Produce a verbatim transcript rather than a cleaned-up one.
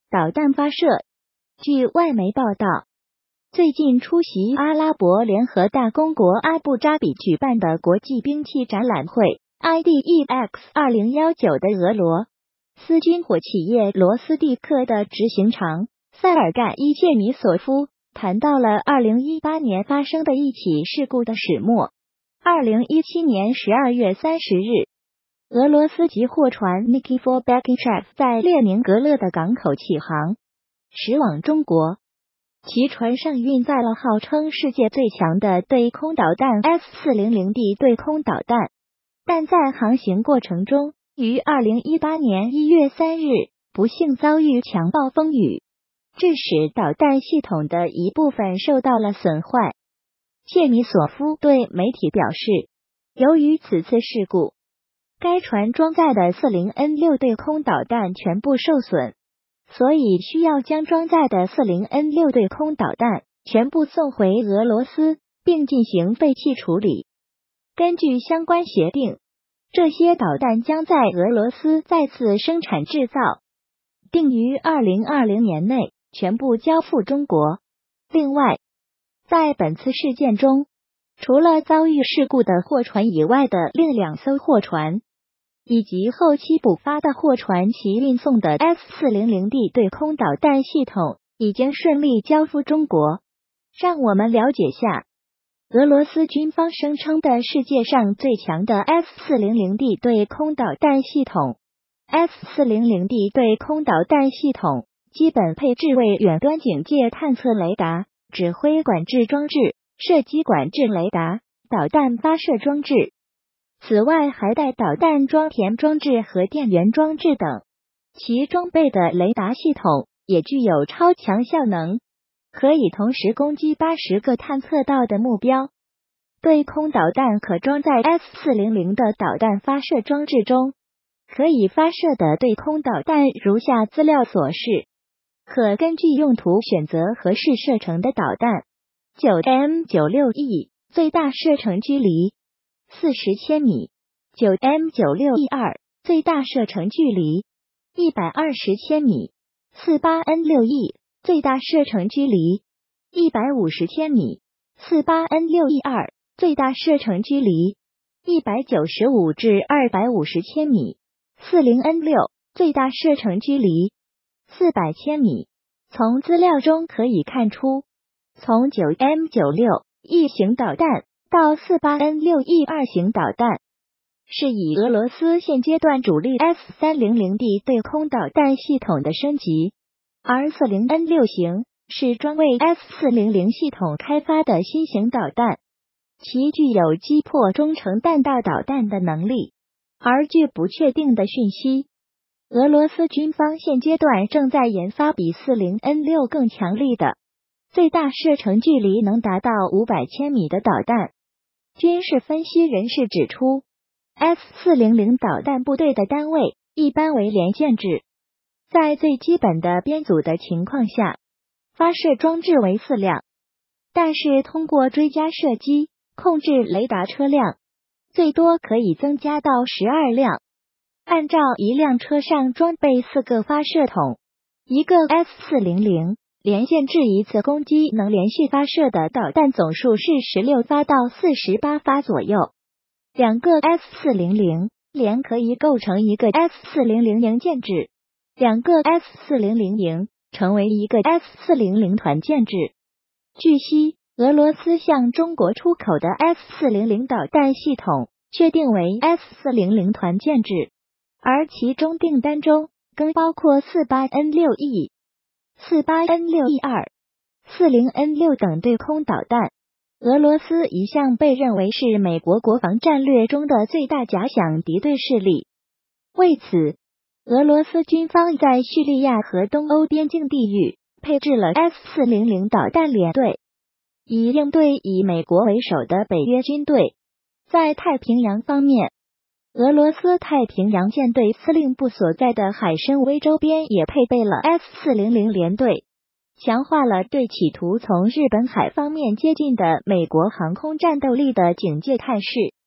导弹发射。据外媒报道，最近出席阿拉伯联合大公国阿布扎比举办的国际兵器展览会 I D E X 二零一九的俄罗斯军火企业罗斯蒂克的执行长塞尔盖伊谢米索夫谈到了二零一八年发生的一起事故的始末。二零一七年十二月三十日，俄罗斯籍货船 Nikifor Bekichev 在列宁格勒的港口起航，驶往中国。其船上运载了号称世界最强的对空导弹 S 四零零 D 对空导弹，但在航行过程中，于二零一八年一月三日不幸遭遇强暴风雨，致使导弹系统的一部分受到了损坏。谢米索夫对媒体表示，由于此次事故，该船装载的 四零 N 六 对空导弹全部受损，所以需要将装载的 四零 N 六 对空导弹全部送回俄罗斯，并进行废弃处理。根据相关协定，这些导弹将在俄罗斯再次生产制造，定于二零二零年内全部交付中国。另外，在本次事件中，除了遭遇事故的货船以外的另两艘货船，以及后期补发的货船其运送的 S 四零零 D 对空导弹系统已经顺利交付中国。让我们了解下俄罗斯军方声称的世界上最强的 S 四零零 D 对空导弹系统。 S 四零零 D 对空导弹系统基本配置为远端警戒探测雷达、指挥管制装置、射击管制雷达、导弹发射装置，此外还带导弹装填装置和电源装置等。其装备的雷达系统也具有超强效能，可以同时攻击八十个探测到的目标。对空导弹可装在 S 四零零 的导弹发射装置中，可以发射的对空导弹如下资料所示，可根据用途选择合适射程的导弹。 九 M 九六 E 最大射程距离四十千米， 九 M 九六 E 二 最大射程距离一百二十千米， 四八 N 六 E 最大射程距离一百五十千米， 四八 N 六 E 二 最大射程距离一百九十五至二百五十千米， 四零 N 六 最大射程距离四百千米。从资料中可以看出，从 九 M 九六 E 型导弹到 四八 N 六 E 二 型导弹，是以俄罗斯现阶段主力 S 三零零 D 对空导弹系统的升级，而 四零 N 六 型是专为 S 四零零 系统开发的新型导弹，其具有击破中程弹道导弹的能力。而据不确定的讯息，俄罗斯军方现阶段正在研发比 四零 N 六 更强力的、最大射程距离能达到五百千米的导弹。军事分析人士指出， S 四零零 导弹部队的单位一般为连建制，在最基本的编组的情况下，发射装置为四辆，但是通过追加射击控制雷达车辆，最多可以增加到十二辆。按照一辆车上装备四个发射筒，一个 S 四零零连建制一次攻击能连续发射的导弹总数是十六发到四十八发左右。两个 S 四零零连可以构成一个 S 四零零营建制，两个 S 四零零营成为一个 S 四零零团建制。据悉，俄罗斯向中国出口的 S 四零零导弹系统确定为 S 四零零团建制，而其中订单中更包括 四八 N 六 E、四八 N 六 E 二、四零 N 六 等对空导弹。俄罗斯一向被认为是美国国防战略中的最大假想敌对势力。为此，俄罗斯军方在叙利亚和东欧边境地域配置了 S 四零零导弹联队，以应对以美国为首的北约军队。在太平洋方面，俄罗斯太平洋舰队司令部所在的海参崴周边也配备了 S 四零零联队，强化了对企图从日本海方面接近的美国航空战斗力的警戒态势。